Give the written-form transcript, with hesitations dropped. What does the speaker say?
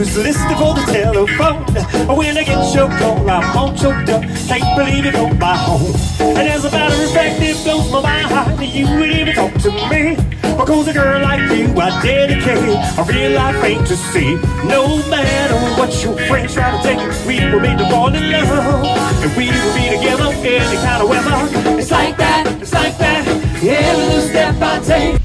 who's listening for the telephone. When I get your call, I'm all choked up. Can't believe it on my home. And as a matter of fact, it blows my mind you would even talk to me. Because a girl like you, I dedicate a real life fantasy. No matter what your friends try to take, we were made to fall in love, and we will be together any kind of weather. It's like that, every little step I take.